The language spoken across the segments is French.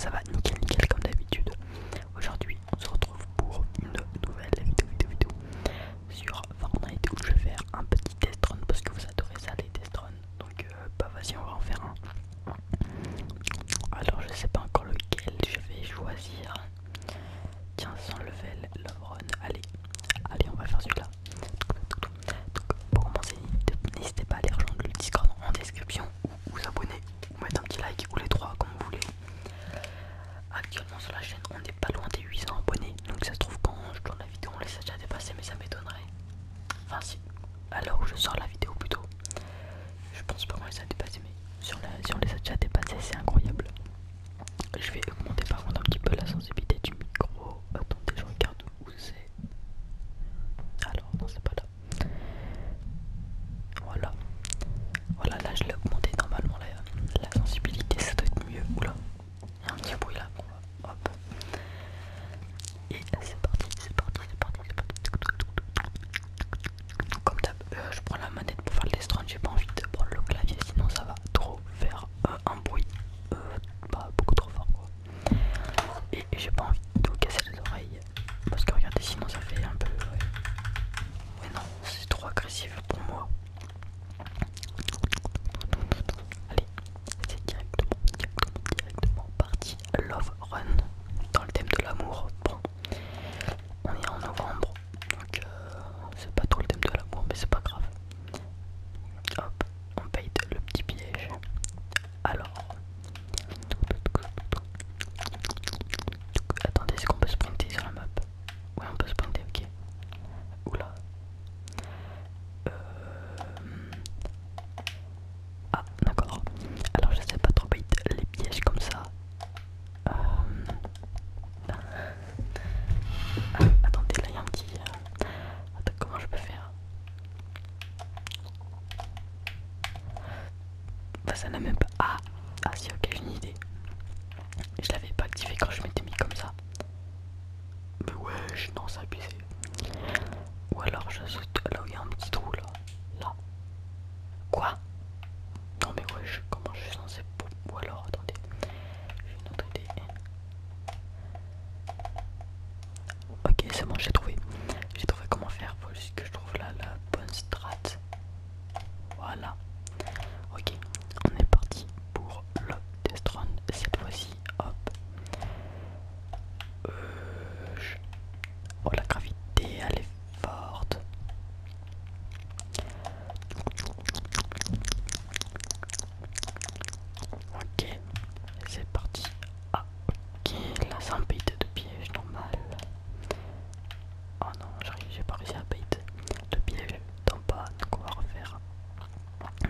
ça va nickel nickel comme d'habitude. Aujourd'hui on se retrouve pour une nouvelle vidéo sur Fortnite où je vais faire un petit test run parce que vous adorez ça les test run. Donc bah vas-y on va en faire un. Alors je sais pas encore lequel je vais choisir. Tiens, 100 level, love run, allez on va faire celui-là. Donc pour commencer, n'hésitez pas à aller rejoindre le Discord en description ou vous abonner ou mettre un petit like ou les trois comme vous voulez. Actuellement sur la chaîne on n'est pas loin des 800 abonnés, donc ça se trouve quand je tourne la vidéo on les a déjà dépassés, mais ça m'étonnerait. Enfin si, à l'heure où je sors la vidéo plutôt, je pense pas qu'on les a dépassés, mais si on les a déjà dépassés c'est incroyable. Je vais augmenter par contre un petit peu la sensibilité du micro. Attendez, je regarde où c'est. Alors non, c'est pas là. Voilà, là je l'ai augmenté normalement la sensibilité, ça doit être mieux. Oula, il y a un petit bruit là. Hop. Et c'est parti. Comme d'hab, je prends la manette pour faire le test run, j'ai pas envie de prendre le clavier sinon ça va trop faire un bruit beaucoup trop fort quoi. Et j'ai pas envie de vous casser les oreilles parce que regardez sinon ça fait un peu ouais non c'est trop agressif pour moi. Allez, c'est directement parti. Love Run dans le thème de l'amour. Bon, on est en novembre donc c'est pas trop le thème de l'amour mais c'est pas grave. Hop, on paye le petit piège. Alors attendez, est-ce qu'on peut sprinter sur la map? Ouais, on peut sprinter, ok. Oula. Ah, d'accord. Alors, je sais pas trop bait les pièges comme ça. Attendez, là il y a un petit. Attends, comment je peux faire? Bah, ça n'a même pas. Ah, si, ok, j'ai une idée. Je l'avais pas activé quand je m'étais mis comme ça. Mais ouais, non, c'est abusé. Ou alors je saute là où il y a un petit trou là. Là. Quoi? Non mais ouais, comment je suis censé... Ou alors, attendez. J'ai une autre idée. Ok, c'est bon, j'ai trouvé. J'ai trouvé comment faire. Faut juste que je trouve là la bonne strat. Voilà. Ok, on est parti pour le test run. Cette fois-ci, hop. Oh, la gravité, elle est forte. Ok, c'est parti. Ah, ok, là c'est un bait de piège normal. Oh non, j'ai pas réussi à bait de piège d'en bas, donc on va refaire.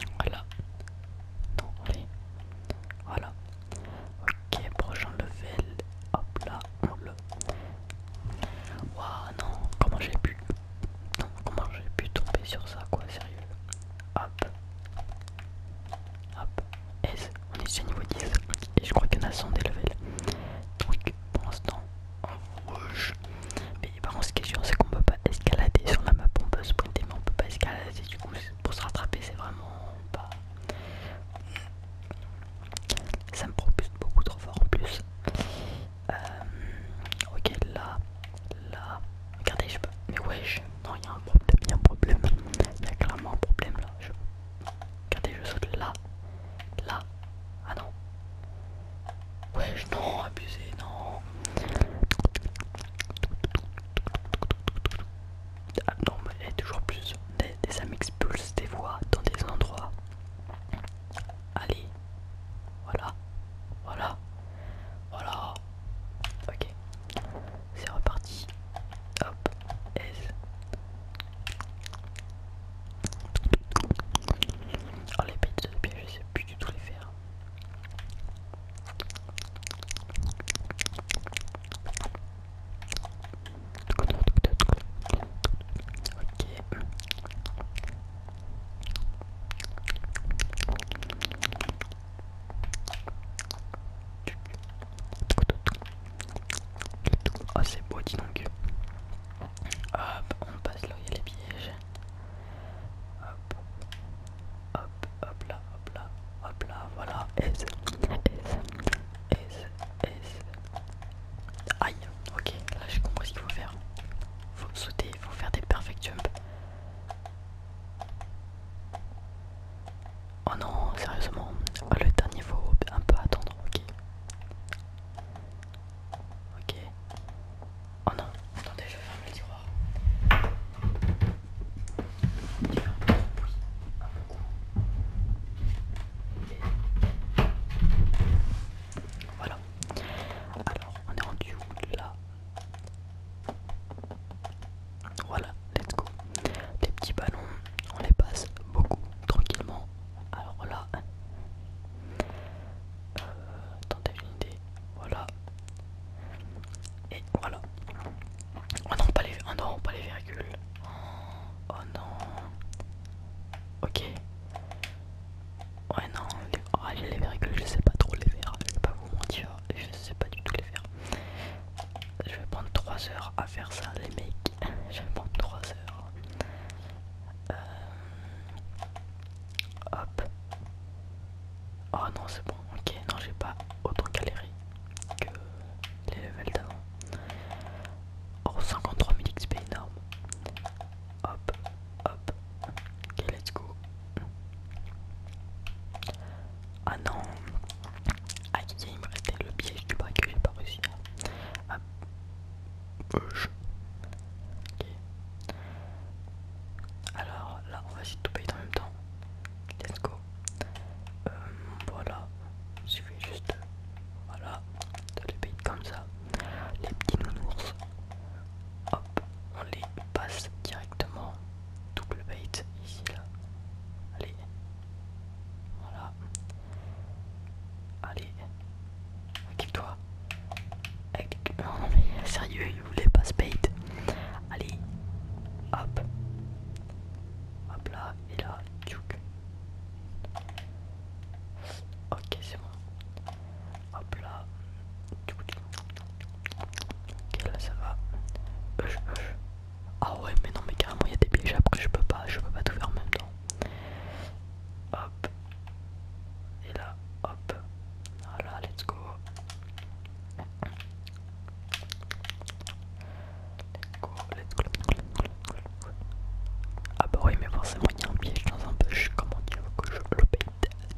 sérieusement, le dernier faut un peu attendre, ok. Ok. Oh non, attendez, je ferme le tiroir. Il fait un peu de bruit à mon cou. Voilà. Alors, on est rendu où là? Voilà, let's go. Les petits ballons, on les passe beaucoup, tranquillement. Alors là, attendez, j'ai une idée. Voilà. Et voilà. Oh non, pas les, oh non, pas les virgules. Oh non. Ok. Ouais, non, les virgules, je sais pas trop les faire. Je vais pas vous mentir, je sais pas du tout les faire. Je vais prendre 3 heures à faire ça, les mecs. Je vais prendre 3 heures. Hop. Oh non, c'est bon, ok. Non, j'ai pas autant galéré que les levels d'avant. Oh, 53 000 XP, énorme. Hop, hop. Ok, let's go. Ah non. Ah, il me restait le piège du bac que j'ai pas réussi à push. Ok. Alors là, on va essayer de tout payer en même temps. Let's go. Voilà. Il suffit juste voilà, de les payer comme ça. Les petits nounours. Hop, on les passe directement. Double bait ici là. Allez. Voilà. Allez. Occupe-toi. Non mais sérieux, il voulait pas bait. Allez. Hop. Hop là. Et là. Tchouk. Ok, c'est bon. Hop là. Ok, là ça va. Ah ouais, mais non, mais carrément, il y a des pièges après, je peux pas tout faire en même temps. Hop. Et là, hop. Voilà, let's go. Let's go, let's go. Ah bah oui, mais forcément, il y a un piège dans un bush. Comment dire que je le paye?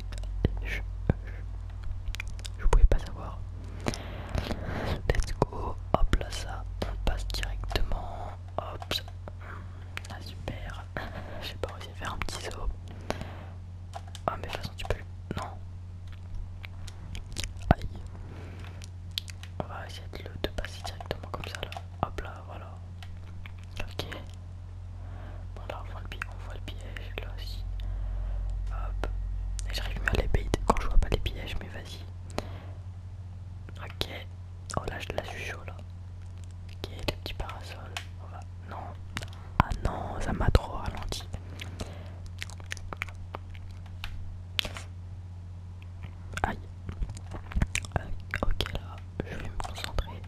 Je pouvais pas savoir. Let's go. Hop là, ça, on passe directement. Hop. Ah, super. J'ai pas réussi à faire un petit saut. Ah, mais de toute façon, tu peux. Non. Aïe. On va essayer de passer directement comme ça là. Hop là, voilà. Ok. Bon là on voit le piège là aussi. Hop. Et j'arrive mieux à les bait quand je vois pas les pièges, mais vas-y. Ok. Oh là je suis chaud là. Ok, les petits parasols. On va. Non. Ah non, ça m'a trop ralenti. Aïe. Ok là, je vais me concentrer.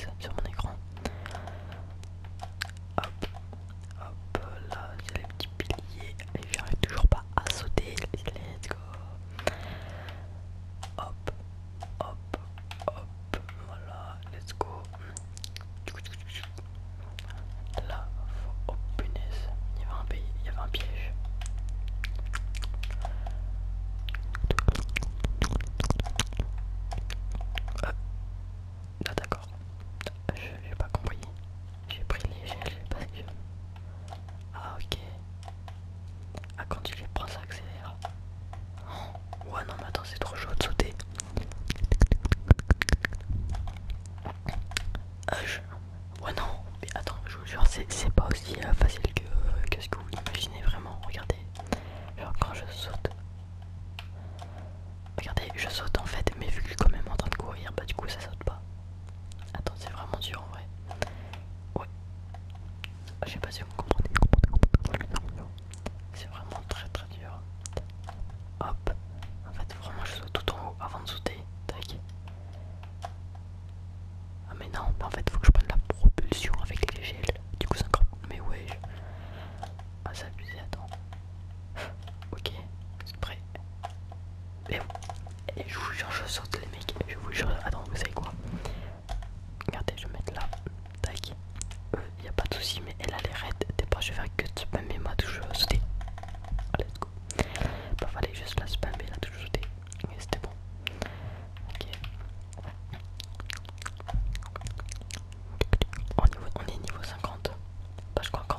apparaissent sur mon écran. Hop, hop, là c'est les petits piliers. Et j'arrive toujours pas à sauter. Let's go. Hop, hop, hop, voilà, let's go. Là, oh punaise, il y avait un piège. Ah d'accord, j'ai pas compris. J'ai pris l'échelle, j'ai pas vu. Ah ok. Ah quand tu les prends ça accélère. Oh, ouais non mais attends c'est trop chaud de sauter. Ouais non, mais attends, je vous jure c'est pas aussi facile que ce que vous l'imaginez vraiment. Regardez, genre quand je saute. Regardez, je saute en fait, mais vu que je suis quand même en train de courir, bah du coup ça saute pas. Attends, c'est vraiment dur en vrai. Ouais. Je sais pas si vous comprenez. C'est vraiment très très dur. Hop. En fait, vraiment, je saute tout en haut avant de sauter. Tac. Ah, mais non, mais en fait, faut que je prenne la propulsion avec l'échelle. Du coup, 50. Mais ouais. Ah, c'est abusé, attends. Ok, c'est prêt. Et je vous jure, je saute, les mecs. Je vous jure, attends, vous savez quoi? Regardez, je vais mettre là. Tac. Y a pas de souci, mais elle a les raids. T'es pas, je vais faire que de spammer ma touche sauter. Let's go. Bah, fallait juste la spammer la touche sauter. Et c'était bon. Ok. On est niveau 50. Bah, je crois